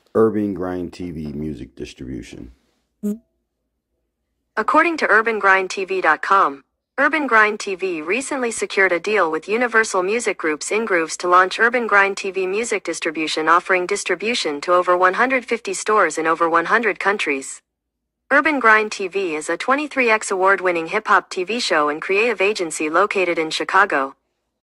UrbanGrindTV music distribution. According to UrbanGrindTV.com, UrbanGrindTV recently secured a deal with Universal Music Group's Ingrooves to launch UrbanGrindTV music distribution, offering distribution to over 150 stores in over 100 countries. UrbanGrindTV is a 23x award-winning hip-hop TV show and creative agency located in Chicago,